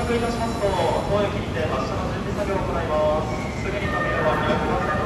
着いたしますと、当駅にて発車の準備作業を行います。すぐに扉は開きません。